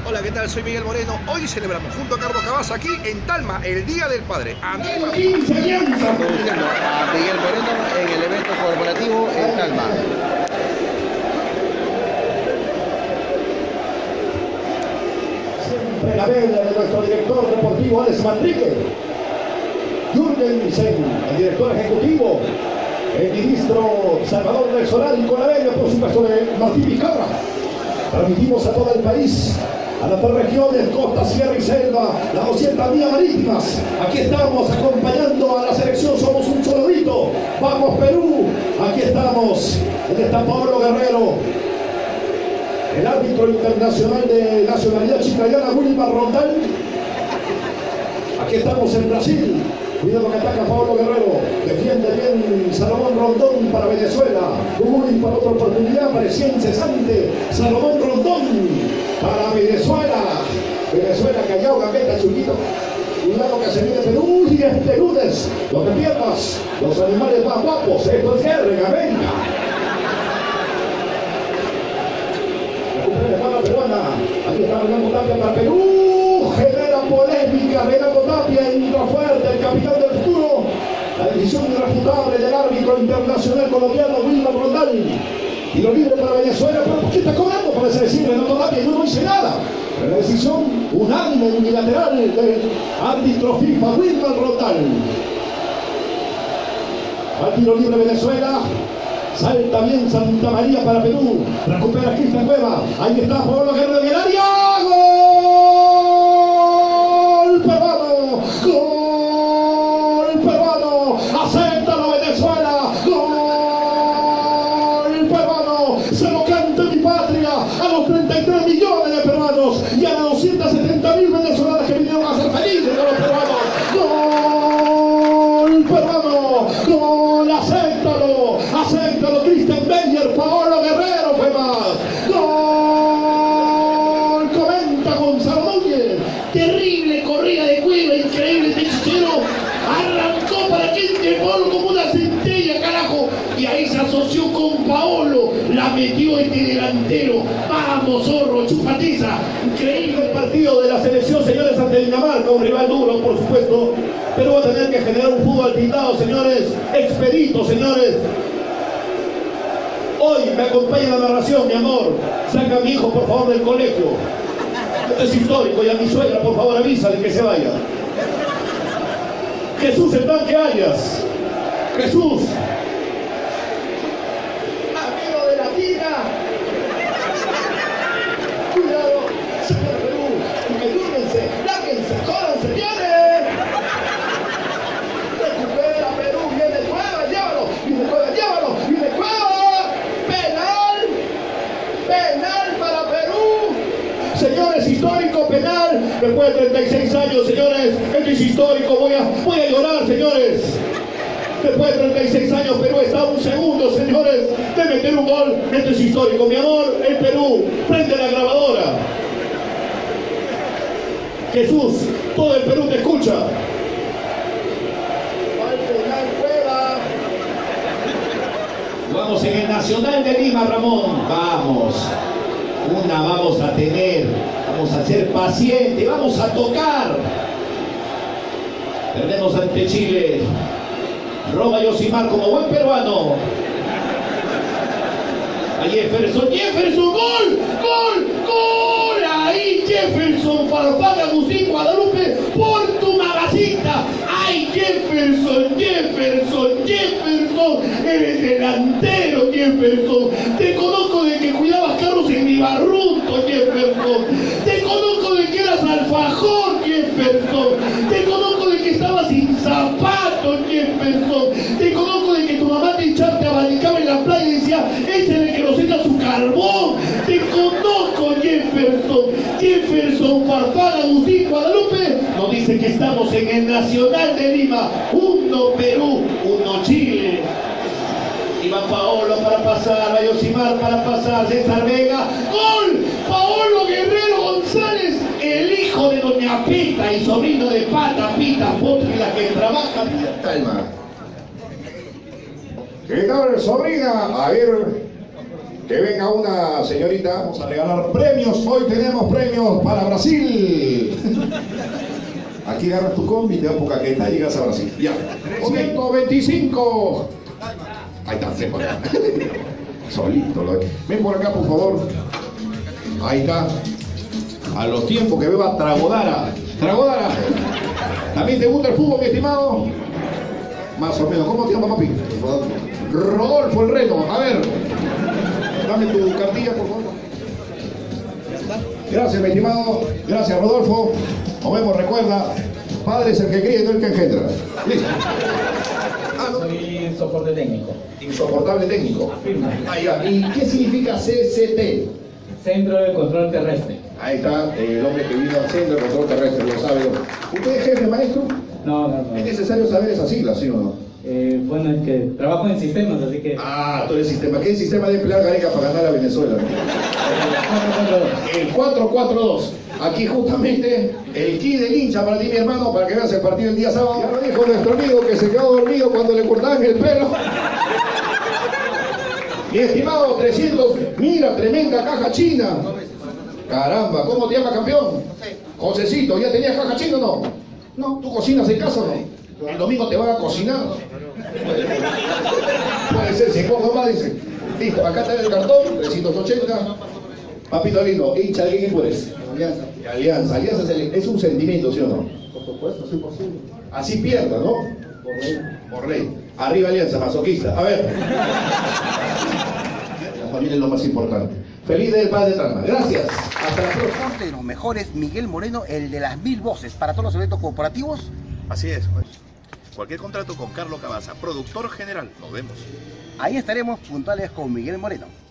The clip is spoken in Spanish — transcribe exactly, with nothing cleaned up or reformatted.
Hola, ¿qué tal? Soy Miguel Moreno. Hoy celebramos junto a Carlos Cabaza aquí en Talma el Día del Padre. A mí quince alianza. Produciendo a Miguel Moreno en el evento corporativo en Talma. Siempre la vela de nuestro director deportivo Alex Manrique. Jürgensen, el director ejecutivo. El ministro Salvador del Solar y con la vela, por supuesto, de Martín Vizcarra. Transmitimos a todo el país, a las tres regiones, costa, sierra y selva, las doscientas millas marítimas. Aquí estamos acompañando a la selección, somos un solo grito. ¡Vamos Perú! Aquí estamos, donde está Pablo Guerrero, el árbitro internacional de nacionalidad chiclayana, Wilmar Rondón. Aquí estamos en Brasil. Cuidado que ataca Pablo Guerrero. Defiende bien Salomón Rondón para Venezuela. Uy, para otra oportunidad. Parecía incesante. Salomón Rondón para Venezuela. Venezuela callado, gambeta, chulito. Cuidado que se viene Perú. Y este lunes, no te pierdas los animales más guapos. Esto es guerra, venga. Recupera la mano peruana. Aquí está Renato Tapia para Perú. Genera polémica. Renato Tapia entra fuerte. El capitán del futuro. La decisión irrefutable del árbitro internacional colombiano Wilmar Rondón. Tiro libre para Venezuela. ¿Pero por qué está cobrando? Parece decir Renato Tapia. Yo no hice nada. Pero la decisión unánime, unilateral del árbitro FIFA Wilmar Rondón. Al tiro libre Venezuela. Salta bien Santa María para Perú. Recupera Cristian Cueva. Ahí está Pablo Guerrero en el área. ¡Gol peruano! ¡Gol peruano! ¡Acéptalo Venezuela! ¡Gol peruano! Se lo canta mi patria a los treinta y tres millones de peruanos y a las doscientas setenta mil venezolanas que vinieron a ser felices con los peruanos. ¡Gol peruano! ¡Gol! ¡Acéptalo! ¡Acéptalo! Cristian Beyer, Paolo Guerrero fue más. ¡Gol! Comenta Gonzalo Núñez. Terrible corrida de Cueva, increíble este chichero. Arrancó para que entre Paolo como una centella, carajo. Y ahí se asoció con Paolo. La metió este delantero. Vamos, zorro, chupatiza. Increíble el partido de la selección, señores, ante Dinamarca. Un rival duro, por supuesto. Pero va a tener que generar un fútbol pintado, señores. Expedito, señores. Hoy me acompaña la narración, mi amor. Saca a mi hijo, por favor, del colegio. Esto es histórico. Y a mi suegra, por favor, avísale que se vaya. Jesús el tanque Arias. Jesús. Amigo de la tira. Cuidado. Saca de Perú. Ayúdense. Lárguense. Córanse. ¡Viene! Recupera Perú. Viene Cueva. Llévalo. Viene Cueva. Llévalo. Viene Cueva. Penal. Penal para Perú. Señores, histórico penal. Después de treinta y seis años, señores. Esto es histórico. Voy a, voy a llorar, señores. Después de treinta y seis años, Perú está a un segundo, señores, de meter un gol. Esto es histórico, mi amor. El Perú prende la grabadora. Jesús, todo el Perú te escucha. Vamos en el Nacional de Lima, Ramón. Vamos. Una vamos a tener. Vamos a ser pacientes. Vamos a tocar. Perdemos ante Chile. Roba Yosimar como buen peruano. A Jefferson. Jefferson. Gol. Gol. Gol. Ahí Jefferson. Farfán Agustín Guadalupe. Por tu mamacita. Ay, Jefferson. Jefferson. Jefferson. Eres delantero, Jefferson. Te conozco de que cuidabas carros en mi barrunto, Jefferson. Te conozco de que eras alfajor, Jefferson. Te conozco de que estabas sin zapatos, Jefferson. Te conozco de que tu mamá te echaba, te abanicaba en la playa y decía, ese es el que nos echa su carbón. Te conozco, Jefferson. Jefferson, Farfán, Agustín, Guadalupe. Nos dice que estamos en el Nacional de Lima. Uno Perú, uno Chile. Iba Paolo para pasar, a Yosimar para pasar, César Vega. ¡Gol! Paolo Guerrero González, el hijo de Doña Pita y sobrino de Pata, Pita, Potri, la que trabaja. Talma. ¿Qué tal, sobrina? A ver, Que venga una señorita, vamos a regalar premios. Hoy tenemos premios para Brasil. Aquí agarras tu combi, te das por caqueta y llegas a Brasil. Ya. ciento veinticinco. Ahí está, ven por acá. Solito. Lo... Ven por acá, por favor. Ahí está. A los tiempos que beba Tragodara. Tragodara. ¿También te gusta el fútbol, mi estimado? Más o menos. ¿Cómo te llamas, papi? Rodolfo el Reno. A ver. Dame tu cartilla, por favor. Gracias, mi estimado. Gracias, Rodolfo. Nos vemos, recuerda. Padre es el que cría y no el que engendra. Listo. Ah, ¿no? Soy soporte técnico. Insoportable técnico. Ah, ya. ¿Y qué significa C C T? Centro de Control Terrestre. Ahí está el hombre que vino al centro de control terrestre, lo sabe. ¿Usted es jefe, maestro? No, no, no. Es necesario saber esas siglas, ¿sí o no? Eh, bueno, es que trabajo en sistemas, así que... Ah, todo el sistema. ¿Qué sistema de emplear Gareca para ganar a Venezuela? El cuatro cuatro dos. Aquí justamente el kit del hincha para ti, mi hermano, para que veas el partido el día sábado. Ya lo dijo nuestro amigo que se quedó dormido cuando le cortaban el pelo. Mi estimado, trescientos. Mira, tremenda caja china. Caramba, ¿cómo te llamas, campeón? Josecito, ¿ya tenías caja china o no? No, ¿tú cocinas en casa o no? El domingo te van a cocinar. Puede ser, si poco más, dice. Listo, acá está el cartón, trescientos ochenta. Papito lindo, hincha de qué equipo eres. Alianza. Alianza. Alianza es, el- es un sentimiento, ¿sí o no? Por supuesto, cien por ciento. Así pierda, ¿no? Por ley. Por ley. Arriba Alianza, masoquista. A ver. La familia es lo más importante. Feliz Día del Padre de Trama. Gracias. Hasta la próxima. De los mejores, Miguel Moreno, el de las mil voces para todos los eventos corporativos. Así es, pues. Cualquier contrato con Carlos Cabaza, productor general. Nos vemos. Ahí estaremos puntuales con Miguel Moreno.